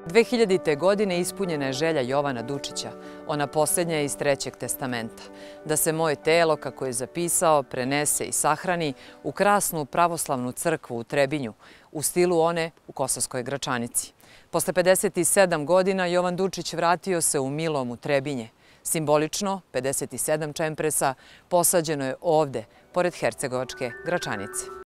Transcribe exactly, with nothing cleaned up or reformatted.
dve hiljadite. godine ispunjena je želja Jovana Dučića, ona posljednja je iz Trećeg testamenta, da se moje telo, kako je zapisao, prenese i sahrani u krasnu pravoslavnu crkvu u Trebinju, u stilu one u Kosovskoj Gračanici. Posle pedeset sedam godina Jovan Dučić vratio se u milom u Trebinje. Simbolično, pedeset sedam čempresa posađeno je ovde, pored hercegovačke Gračanice.